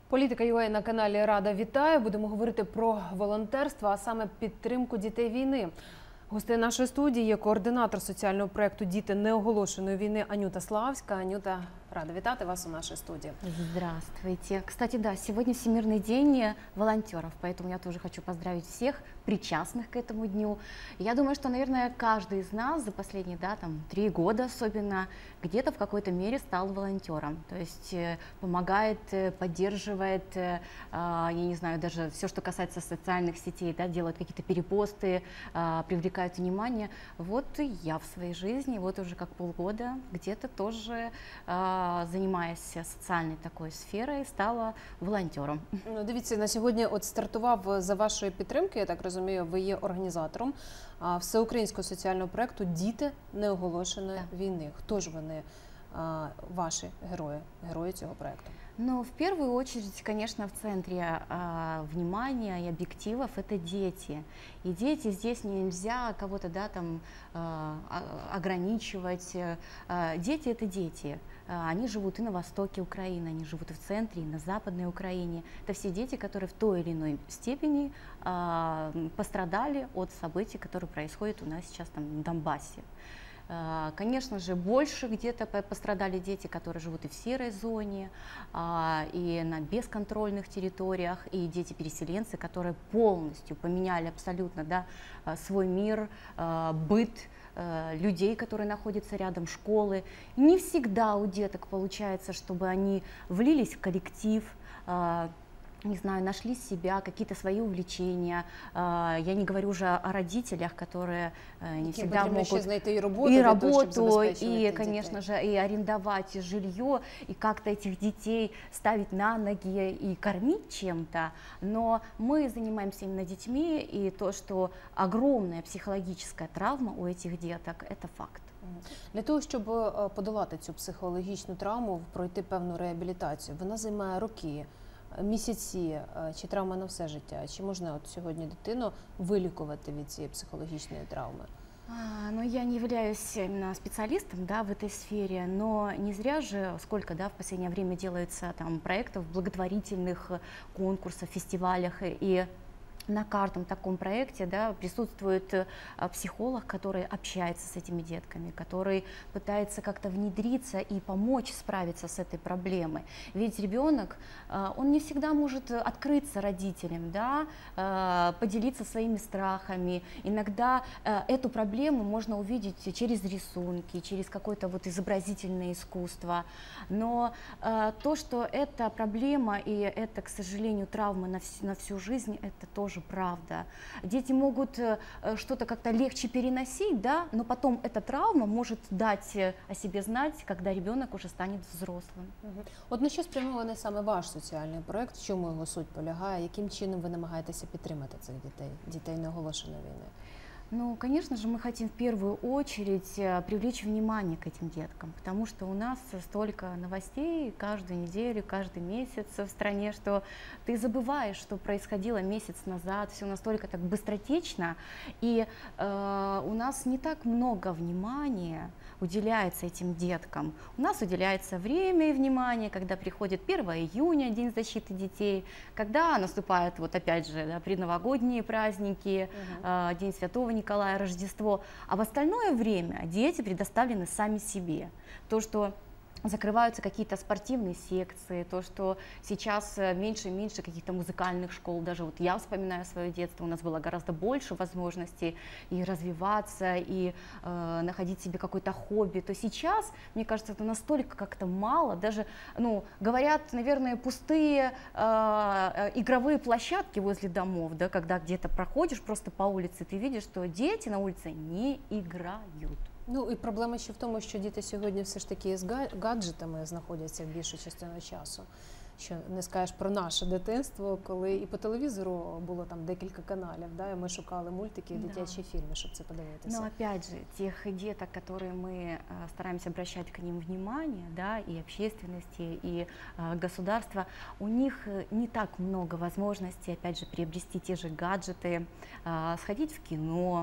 Політика.ua на каналі Рада вітає. Будемо говорити про волонтерство, а саме підтримку дітей війни. Гостею нашої студії є координатор соціального проєкту «Діти неоголошеної війни» Анюта Славська. Анюта, рада вітати вас у нашей студии. Здравствуйте. Кстати, да, сегодня Всемирный день волонтеров, поэтому я тоже хочу поздравить всех причастных к этому дню. Я думаю, что, наверное, каждый из нас за последние, 3 года особенно, где-то в какой-то мере стал волонтером. То есть помогает, поддерживает, я не знаю, даже все, что касается социальных сетей, да, делает какие-то перепосты, привлекает внимание. Вот и я в своей жизни, вот уже как полгода, где-то тоже занимаясь соціальною такою сферою, стала волонтером. Ну, дивіться, на сьогодні от стартував за вашої підтримки, я так розумію, ви є організатором всеукраїнського соціального проєкту «Діти неоголошеної війни». Хто ж вони, ваші герої цього проєкту? Ну, в первую очередь, конечно, в центре внимания и объективов это дети. И дети здесь нельзя кого-то, ограничивать. Дети это дети. Они живут и на востоке Украины, они живут и в центре, и на западной Украине. Это все дети, которые в той или иной степени пострадали от событий, которые происходят у нас сейчас там в Донбассе. Конечно же, больше где-то пострадали дети, которые живут и в серой зоне, и на бесконтрольных территориях, и дети-переселенцы, которые полностью поменяли абсолютно свой мир, быт людей, которые находятся рядом, школы. Не всегда у деток получается, чтобы они влились в коллектив, не знаю, нашли себя, какие-то свои увлечения. Я не говорю уже о родителях, которые не всегда могут и работу, и, конечно же, и арендовать жилье, и как-то этих детей ставить на ноги и кормить чем-то. Но мы занимаемся именно детьми, и то, что огромная психологическая травма у этих деток, это факт. Для того, щоб подолати цю психологічну травму, пройти певну реабілітацію, вона займає роки, місяці, чи травма на все життя? Чи можна от сьогодні дитину вилікувати від цієї психологічної травми? Ну, я не являюсь именно специалистом, в этой сфере, но не зря же, сколько, в последнее время делается там проектов, благотворительных конкурсов, фестивалях, и на каждом таком проекте присутствует психолог, который общается с этими детками, который пытается как-то внедриться и помочь справиться с этой проблемой. Ведь ребенок, он не всегда может открыться родителям, поделиться своими страхами. Иногда эту проблему можно увидеть через рисунки, через какое-то изобразительное искусство. Но то, что это проблема и это, к сожалению, травма на всю жизнь, это тоже правда. Дети могут что-то как-то легче переносить, но потом эта травма может дать о себе знать, когда ребенок уже станет взрослым. От на що спрямований саме ваш соціальний проєкт, в чому його суть полягає, яким чином ви намагаєтеся підтримати цих дітей неоголошеної війни? Ну, конечно же, мы хотим в первую очередь привлечь внимание к этим деткам, потому что у нас столько новостей каждую неделю, каждый месяц в стране, что ты забываешь, что происходило месяц назад, все настолько так быстротечно, и у нас не так много внимания уделяется этим деткам. У нас уделяется время и внимание, когда приходит 1 июня, День защиты детей, когда наступают, опять же, предновогодние праздники, День Святого Николая, Рождество, а в остальное время дети предоставлены сами себе. То, что закрываются какие-то спортивные секции, то, что сейчас меньше и меньше каких-то музыкальных школ, даже я вспоминаю свое детство, у нас было гораздо больше возможностей и развиваться, и находить себе какое-то хобби, то сейчас, мне кажется, это настолько как-то мало, даже, говорят, наверное, пустые игровые площадки возле домов, когда где-то проходишь просто по улице, ты видишь, что дети на улице не играют. Ну і проблема ще в тому, що діти сьогодні все ж таки з гаджетами знаходяться в більшу частину часу. Що не скажеш про наше дитинство, коли і по телевізору було там декілька каналів, і ми шукали мультики, дитячі фільми, щоб це подивитися. Но опять же, тех деток, которые мы стараемся обращать к ним внимание, и общественности, и государства, у них не так много возможностей, опять же, приобрести те же гаджеты, сходить в кино,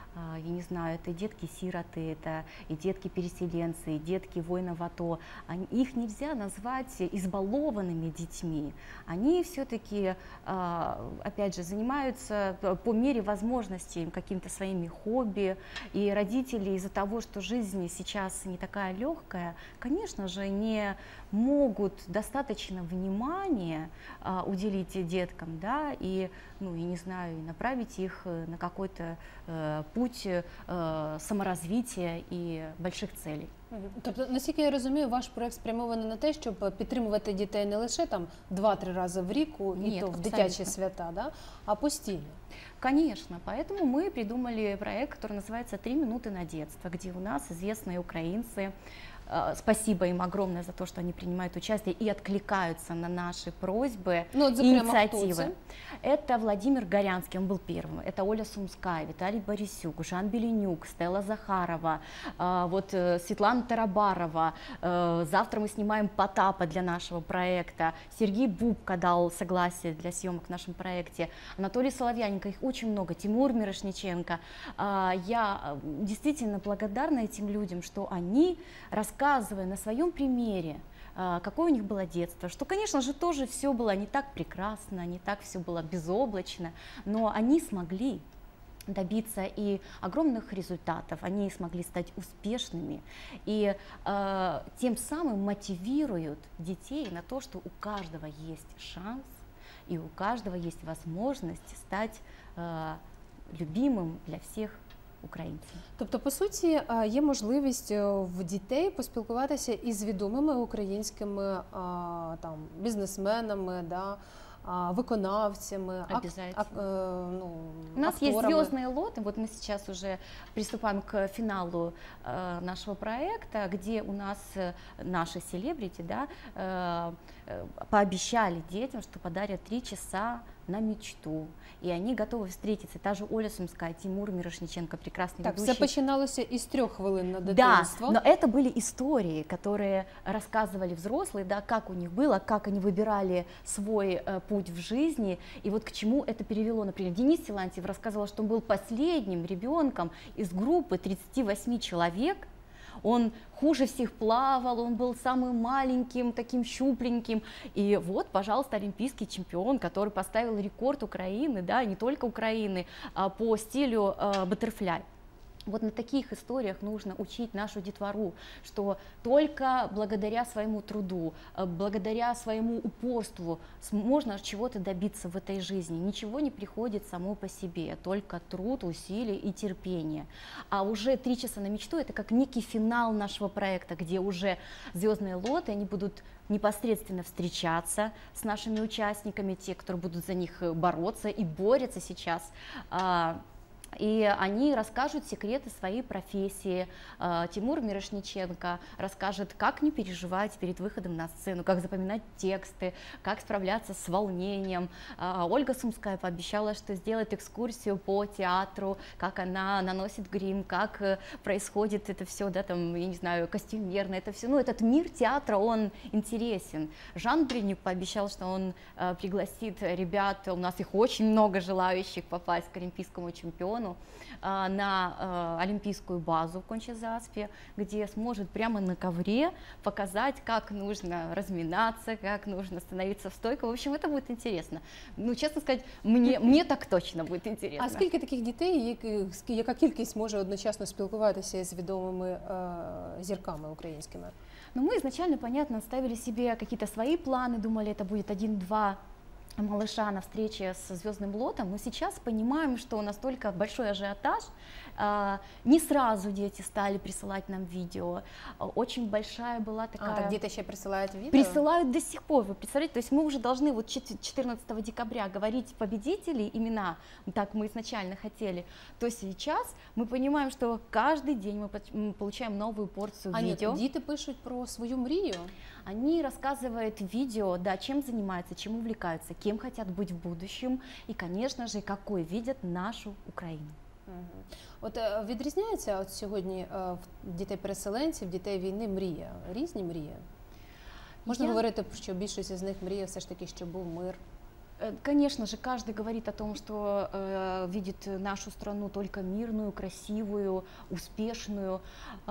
я не знаю, это детки-сироты, это и детки-переселенцы, и детки воинов АТО. Их нельзя назвать избалованными детьми. Они все-таки, опять же, занимаются по мере возможностей какими-то своими хобби. И родители из-за того, что жизнь сейчас не такая легкая, конечно же, не могут достаточно внимания уделить деткам, да, и, ну, я не знаю, направить их на какой-то путь саморазвития і больших целей. Тобто, наскільки я розумію, ваш проект спрямований на те, щоб підтримувати дітей не лише там 2-3 рази в рік, і то в дитячі свята, да, а постійно? Конечно, поэтому мы придумали проект, который называется «3 минуты на детство», где у нас известные украинцы, спасибо им огромное за то, что они принимают участие и откликаются на наши просьбы, инициативы. Это Владимир Горянский, он был первым, это Оля Сумская, Виталий Борисюк, Жан Беленюк, Стелла Захарова, вот Светлана Тарабарова. Завтра мы снимаем Потапа для нашего проекта. Сергей Бубка дал согласие для съемок в нашем проекте. Анатолий Соловьяненко, их очень много. Тимур Мирошниченко. Я действительно благодарна этим людям, что они, рассказывая на своем примере, какое у них было детство, что, конечно же, тоже все было не так прекрасно, не так все было безоблачно, но они смогли добиться и огромных результатов, они смогли стать успешными и тем самым мотивируют детей на то, что у каждого есть шанс и у каждого есть возможность стать любимым для всех українців. Тобто, по суті, є можливість в дітей поспілкуватися із відомими українськими там бізнесменами, да, виконавцями, у нас есть звездные лоты, вот мы сейчас уже приступаем к финалу нашего проекта, где у нас наши селебрити, да, пообещали детям, что подарят 3 часа на мечту, и они готовы встретиться. Та же Оля Сумская, Тимур Мирошниченко, прекрасный ведущий. Так, все починалося из 3 хвилин на дитинство. Да, но это были истории, которые рассказывали взрослые, да, как у них было, как они выбирали свой путь в жизни, и вот к чему это перевело. Например, Денис Силантьев рассказывал, что он был последним ребенком из группы 38 человек. Он хуже всех плавал, он был самым маленьким, таким щупленьким. И вот, пожалуйста, олимпийский чемпион, который поставил рекорд Украины, да, не только Украины, по стилю баттерфляй. Вот на таких историях нужно учить нашу детвору, что только благодаря своему труду, благодаря своему упорству можно чего-то добиться в этой жизни. Ничего не приходит само по себе, только труд, усилия и терпение. А уже 3 часа на мечту — это как некий финал нашего проекта, где уже звездные лоты, они будут непосредственно встречаться с нашими участниками, те, которые будут за них бороться и борются сейчас. И они расскажут секреты своей профессии. Тимур Мирошниченко расскажет, как не переживать перед выходом на сцену, как запоминать тексты, как справляться с волнением. Ольга Сумская пообещала, что сделает экскурсию по театру, как она наносит грим, как происходит это все, да, там, я не знаю, костюмерно, это все. Ну, этот мир театра, он интересен. Жан Беленюк пообещал, что он пригласит ребят, у нас их очень много желающих попасть к олимпийскому чемпиону, на олимпийскую базу в Конча-Заспе, где сможет прямо на ковре показать, как нужно разминаться, как нужно становиться в стойку. В общем, это будет интересно. Ну, честно сказать, мне так точно будет интересно. А скільки таких дітей, яка кількість може одночасно спілкуватися з відомими зірками українськими? Ну, мы изначально, понятно, ставили себе какие-то свои планы, думали, это будет 1-2 малыша на встрече с звездным лотом, но сейчас понимаем, что настолько большой ажиотаж, не сразу дети стали присылать нам видео, очень большая была такая... так дети еще присылают видео? Присылают до сих пор, вы представляете, то есть мы уже должны вот 14 декабря говорить победителей, имена, так мы изначально хотели, то сейчас мы понимаем, что каждый день мы получаем новую порцию видео. Нет, дети пишут про свою мрию? Они рассказывают в видео, да, чем занимаются, чем увлекаются, кем хотят быть в будущем и, конечно же, какой видят нашу Україну. От відрізняється от сьогодні в дітей-переселенців, дітей війни мрія? Різні мрії? Можна говорити, що більшість з них мріє все ж таки, щоб був мир? Конечно же, каждый говорит о том, что видит нашу страну только мирную, красивую, успешную,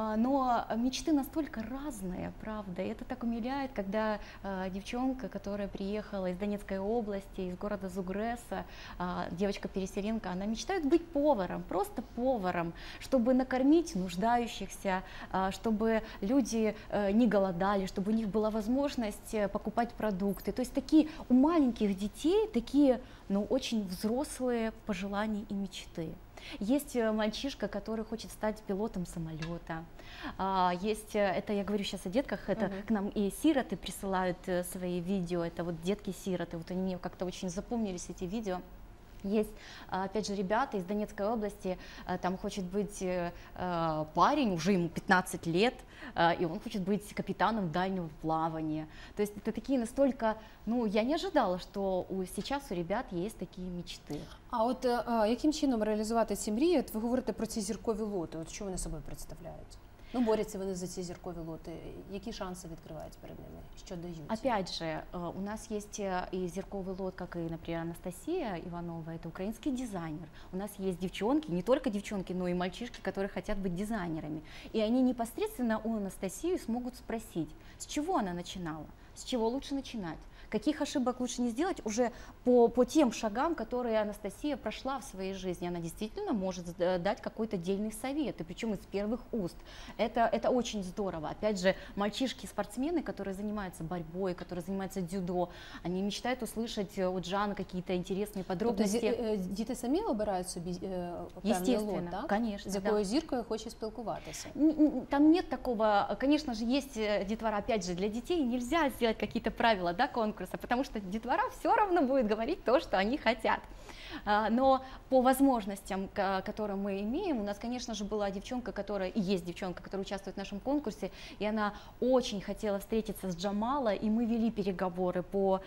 но мечты настолько разные, правда. И это так умиляет, когда девчонка, которая приехала из Донецкой области, из города Зугреса, девочка-переселенка, она мечтает быть поваром, просто поваром, чтобы накормить нуждающихся, чтобы люди не голодали, чтобы у них была возможность покупать продукты. То есть такие у маленьких детей такие, ну, очень взрослые пожелания и мечты. Есть мальчишка, который хочет стать пилотом самолета. Есть, это я говорю сейчас о детках, это к нам и сироты присылают свои видео, это вот детки-сироты, вот они мне как-то очень запомнились, эти видео. Есть, опять же, ребята из Донецкой области, там хочет быть парень, уже ему 15 лет, и он хочет быть капитаном дальнего плавания. То есть это такие настолько, ну, я не ожидала, что сейчас у ребят есть такие мечти. А от яким чином реалізувати ці мрії? От ви говорите про ці зіркові лоти, от що вони собою представляють? Ну, борются вони за ці зіркові лоти. Які шансы відкриваються перед ними? Що дають? Опять же, у нас есть и зірковый лот, как и, например, Анастасия Иванова, это украинский дизайнер. У нас есть девчонки, не только девчонки, но и мальчишки, которые хотят быть дизайнерами. И они непосредственно у Анастасии смогут спросить, с чего она начинала, с чего лучше начинать. Каких ошибок лучше не сделать уже по тем шагам, которые Анастасия прошла в своей жизни. Она действительно может дать какой-то дельный совет, и причем из первых уст. Это очень здорово. Опять же, мальчишки-спортсмены, которые занимаются борьбой, которые занимаются дзюдо, они мечтают услышать от Жана какие-то интересные подробности. Діти самі обирають собі певний лот, так? Конечно, з якою зіркою хоче спілкуватися? Там нет такого, конечно же, есть детвора, опять же, для детей нельзя сделать какие-то правила, да, конкурса, потому что детвора все равно будет говорить то, что они хотят. Но по возможностям, которые мы имеем, у нас, конечно же, была девчонка, которая, и есть девчонка, которая участвует в нашем конкурсе, и она очень хотела встретиться с Джамала, и мы вели переговоры по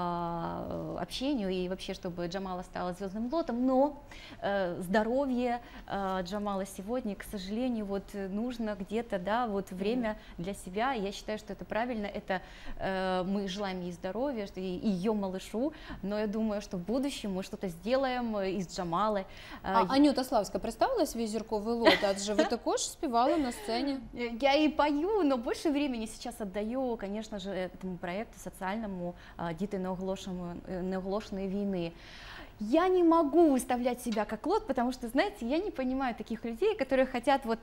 общению, и вообще, чтобы Джамала стала звездным лотом, но здоровье Джамала сегодня, к сожалению, вот нужно где-то, да, вот время для себя, я считаю, что это правильно, это мы желаем ей здоровья, и ее малышу, но я думаю, что в будущем мы что-то сделаем із Джамали. Анюта Славська представила свій зірковий лот, адже ви також співали на сцені. Я и пою, но больше времени сейчас отдаю, конечно же, этому проекту социальному «Діти неоголошеної війни». Я не могу выставлять себя как лот, потому что, знаете, я не понимаю таких людей, которые хотят вот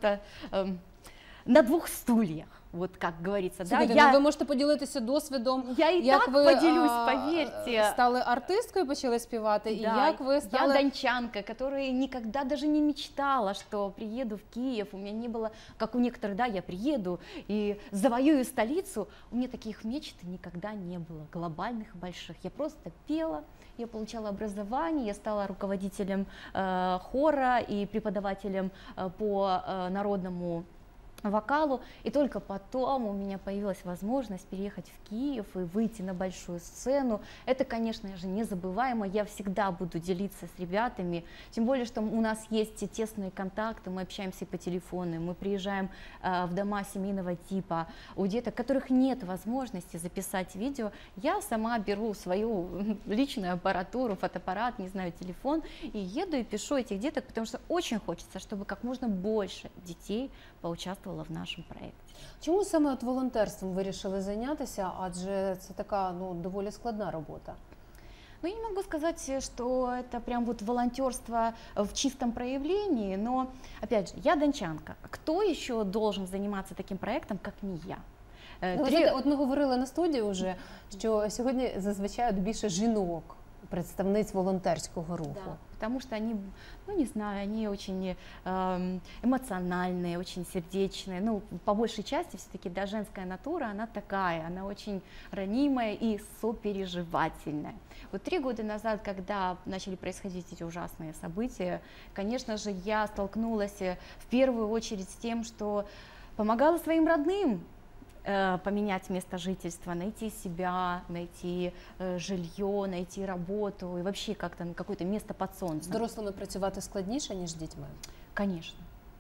на двох стульях. Вот как говорится, слухайте, да? Ви можете поділитися досвідом, я і як так ви поділюсь, повірте. Стали артисткою, почали співати, да, і як ви стали... Я дончанка, которая никогда даже не мечтала, что приеду в Киев, у меня не было, как у некоторых, да, я приеду и завоюю столицу, у меня таких мечт никогда не было, глобальных, больших, я просто пела, я получала образование, я стала руководителем хора и преподавателем по народному вокалу, и только потом у меня появилась возможность переехать в Киев и выйти на большую сцену. Это, конечно же, незабываемо, я всегда буду делиться с ребятами, тем более, что у нас есть тесные контакты, мы общаемся по телефону, мы приезжаем в дома семейного типа, у деток, у которых нет возможности записать видео, я сама беру свою личную аппаратуру, фотоаппарат, не знаю, телефон, и еду и пишу этих деток, потому что очень хочется, чтобы как можно больше детей поучаствовало в нашому проєкті. Чому саме от волонтерством вирішили зайнятися, адже це така, ну, доволі складна робота? Ну, я не могу сказать, что это прям вот волонтерство в чистом проявлении, но, опять же, я дончанка. Кто еще должен заниматься таким проектом, как не я? От ми говорили на студії вже, що сьогодні зазвичай більше жінок, представниць волонтерського руху. Да, потому что они, ну не знаю, они очень эмоциональные, очень сердечные, ну по большей части все-таки, да, женская натура, она такая, она очень ранимая и сопереживательная. Вот 3 года назад, когда начали происходить эти ужасные события, конечно же, я столкнулась в первую очередь с тем, что помогала своим родным поменять место жительства, найти себя, найти жилье, найти работу и вообще как-то какое-то место под солнцем. З дорослими працювати складніше, ніж з дітьми? Конечно.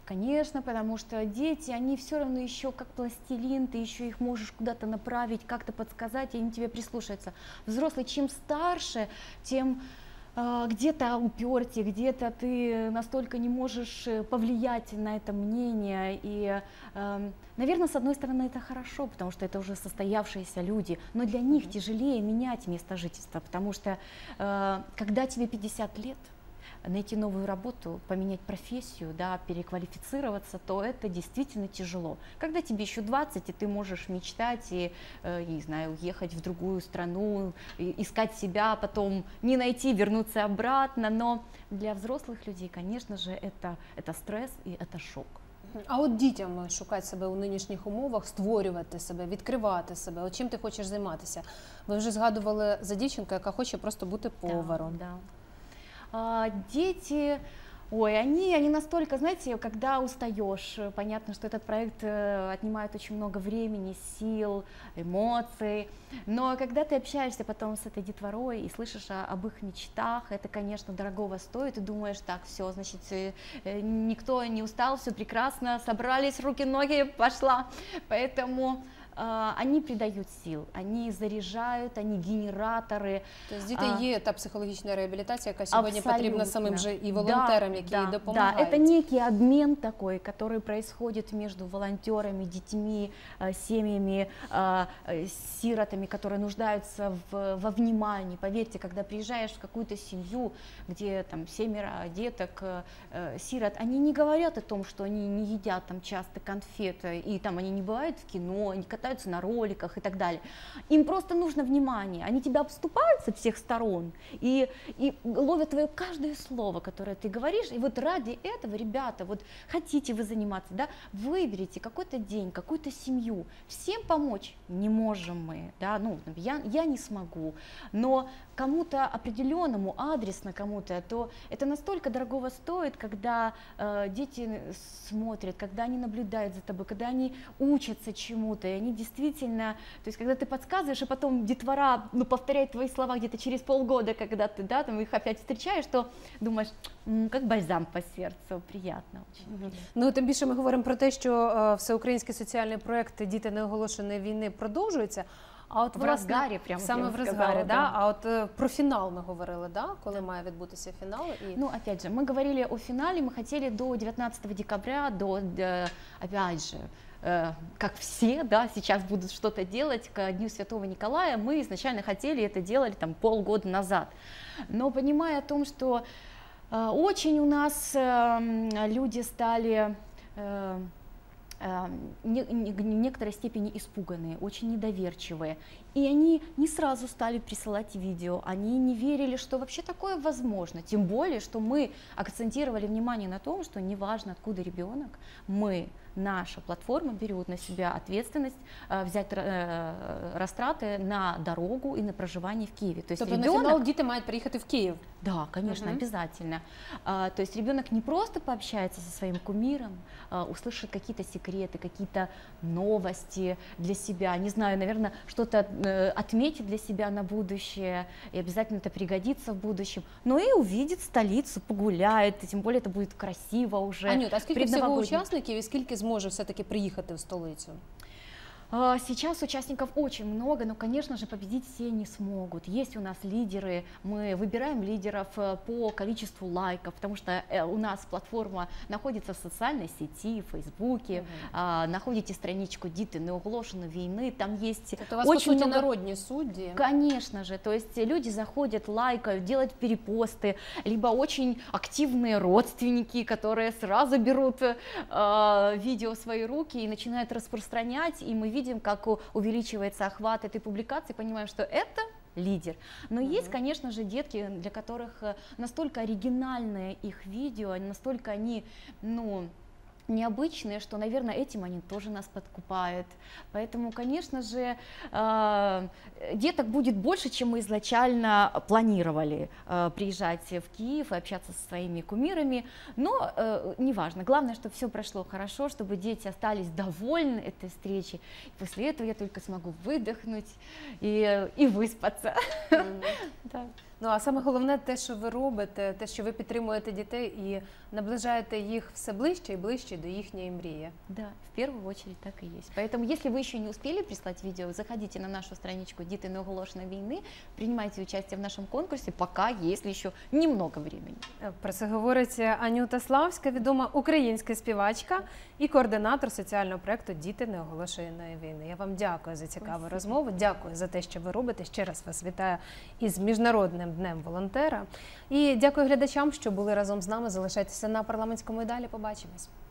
Конечно, потому что дети, они все равно еще как пластилин, ты еще их можешь куда-то направить, как-то подсказать, и они тебе прислушаются. Взрослый, чем старше, тем где-то упертие, где-то ты настолько не можешь повлиять на это мнение. И, наверное, с одной стороны, это хорошо, потому что это уже состоявшиеся люди, но для них тяжелее менять место жительства, потому что когда тебе 50 лет, найти новую работу, поменять профессию, да, переквалифицироваться, то это действительно тяжело. Когда тебе еще 20, и ты можешь мечтать и, не знаю, уехать в другую страну, искать себя, потом не найти, вернуться обратно, но для взрослых людей, конечно же, это стрес и это шок. А от дітям шукати себе у нинішніх умовах, створювати себе, відкривати себе, от чим ти хочеш займатися? Ви вже згадували за дівчинку, яка хоче просто бути поваром. Да. Дети, ой, они настолько, знаете, когда устаешь, понятно, что этот проект отнимает очень много времени, сил, эмоций, но когда ты общаешься потом с этой детворой и слышишь об их мечтах, это, конечно, дорогого стоит, и думаешь, так, все, значит, никто не устал, все прекрасно, собрались, руки-ноги, пошла, поэтому... Они придают сил, они заряжают, они генераторы. Тобто діти є та психологічна реабілітація, яка сьогодні потрібна самим же і волонтерам, які допомагають. Да, это некий обмен такой, который происходит между волонтерами, детьми, семьями, сиротами, которые нуждаются во внимании. Поверьте, когда приезжаешь в какую-то семью, где там 7 деток, сирот, они не говорят о том, что они не едят там часто конфеты, и там они не бывают в кино, они катаются на роликах и так далее. Им просто нужно внимание, они тебя обступают со всех сторон и ловят твое каждое слово, которое ты говоришь, и вот ради этого, ребята, вот хотите вы заниматься, да, выберите какой-то день, какую-то семью, всем помочь не можем мы, да, ну, я не смогу, но кому-то определенному, адресно кому-то, то это настолько дорогого стоит, когда дети смотрят, когда они наблюдают за тобой, когда они учатся чему-то, и они действительно, то есть когда ты подсказываешь, и потом детвора, ну, повторяет твои слова где-то через полгода, когда ты, да, там их опять встречаешь, то думаешь, как бальзам по сердцу, приятно очень. Ну, тим більше ми говоримо про те, що всеукраїнський соціальний проєкт «Діти неоголошеної війни» продовжується. А от, в розгарі, прямо саме в розгарі, да? А от про фінал ми говорили, да? Коли має відбутися фінал? І... Ну, опять же, мы говорили о финале, мы хотели до 19 декабря, опять же, как все, да, сейчас будут что-то делать к Дню Святого Николая, мы изначально хотели это делали там полгода назад, но понимая о том, что очень у нас люди стали в некоторой степени испуганные, очень недоверчивые. И они не сразу стали присылать видео, они не верили, что вообще такое возможно. Тем более, что мы акцентировали внимание на том, что неважно, откуда ребенок, наша платформа берет на себя ответственность взять растраты на дорогу и на проживание в Киеве. То есть на финал дети мають приехать в Киев? Да, конечно, обязательно. То есть ребенок не просто пообщается со своим кумиром, услышит какие-то секреты, какие-то новости для себя, не знаю, наверное, что-то отметит для себя на будущее, и обязательно это пригодится в будущем, но и увидит столицу, погуляет, и тем более это будет красиво уже. Анют, а скільки всього учасників і скільки зможе все-таки приїхати в столицю? Сейчас участников очень много, но, конечно же, победить все не смогут. Есть у нас лидеры, мы выбираем лидеров по количеству лайков, потому что у нас платформа находится в социальной сети, в Фейсбуке, находите страничку «Діти неоголошеної війни», там есть у вас, очень по сути, много... народные судьи. Конечно же, то есть люди заходят, лайкают, делают перепосты, либо очень активные родственники, которые сразу берут видео в свои руки и начинают распространять, и мы видим, как увеличивается охват этой публикации, понимаем, что это лидер. Но есть, конечно же, детки, для которых настолько оригинальные их видео, настолько они, ну, необычные, что, наверное, этим они тоже нас подкупают. Поэтому, конечно же, деток будет больше, чем мы изначально планировали приезжать в Киев и общаться со своими кумирами, но неважно. Главное, чтобы все прошло хорошо, чтобы дети остались довольны этой встречей. И после этого я только смогу выдохнуть и выспаться. Ну, а саме головне те, що ви робите, те, що ви підтримуєте дітей і наближаєте їх все ближче і ближче до їхньої мрії. Да, в первую очередь так и есть. Поэтому, если вы еще не успели прислать видео, заходите на нашу страничку «Діти неоголошеної війни», принимайте участие в нашем конкурсе, пока есть еще немного времени. Про це говорить Анюта Славська, відома українська співачка і координатор соціального проєкту «Діти неоголошеної війни». Я вам дякую за цікаву розмову, дякую за те, що ви робите. Ще раз вас вітаю із Міжнародним днем волонтера. І дякую глядачам, що були разом з нами. Залишайтеся на парламентському і далі. Побачимось.